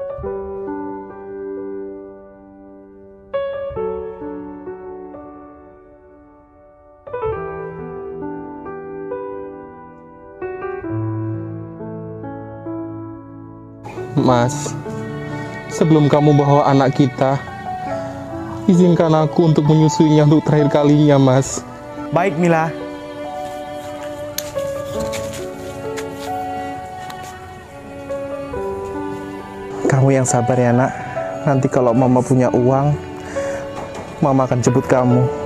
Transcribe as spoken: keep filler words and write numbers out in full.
Mas, sebelum kamu bawa anak kita, izinkan aku untuk menyusuinya untuk terakhir kalinya, Mas. Baik, Mila. Kamu yang sabar ya, nak. Nanti kalau mama punya uang, mama akan jemput kamu.